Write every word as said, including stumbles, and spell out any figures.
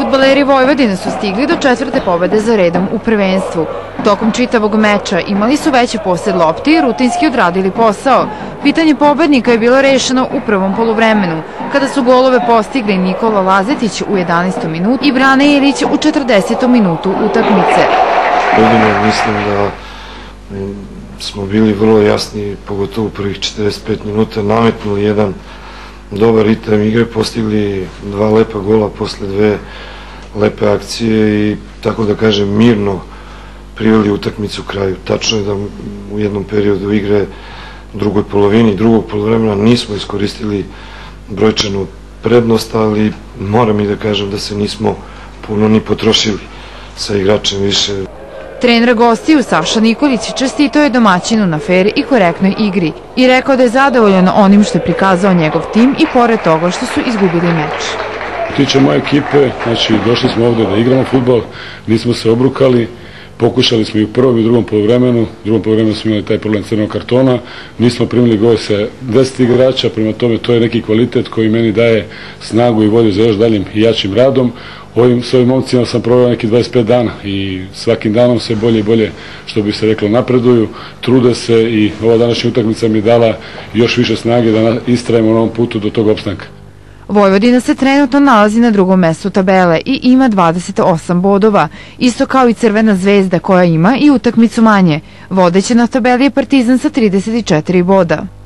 Fudbaleri Vojvodine su stigli do četvrte pobede za redom u prvenstvu. Tokom čitavog meča imali su veći posed lopti i rutinski odradili posao. Pitanje pobednika je bilo rešeno u prvom poluvremenu, kada su golove postigli Nikola Lazetić u jedanaestom minutu i Brane Ilić u četrdesetom minutu utakmice. Jedino mislim da smo bili vrlo jasni, pogotovo u prvih četrdeset pet minuta, nametnuli jedan dobar ritam igre, postigli dva lepa gola posle dve lepe akcije i, tako da kažem, mirno priveli utakmicu kraju. Tačno je da u jednom periodu igre, u drugoj polovini drugog poluvremena, nismo iskoristili brojčanu prednost, ali moram i da kažem da se nismo puno ni potrošili sa igračem više. Trener gostiju Saša Nikolić čestitao je domaćinu na fer i korektnoj igri i rekao da je zadovoljan onim što je prikazao njegov tim i pored toga što su izgubili meč. Tiče moje ekipe, znači došli smo ovde da igramo fudbal, nismo se obrukali, pokušali smo i u prvom i u drugom poluvremenu, u drugom poluvremenu smo imali taj problem crvenog kartona, nismo primili gol sa deset igrača, prema tome to je neki kvalitet koji meni daje snagu i volju za još daljim i jačim radom. Ovim, s ovim momcima sam proveo neki dvadeset pet dana i svakim danom se bolje i bolje, što bi se reklo, napreduju, trude se i ova današnja utakmica mi je dala još više snage da istrajemo na ovom putu do tog opstanka. Vojvodina se trenutno nalazi na drugom mestu tabele i ima dvadeset osam bodova, isto kao i Crvena zvezda koja ima i utakmicu manje. Vodeća na tabeli je Partizan sa trideset četiri boda.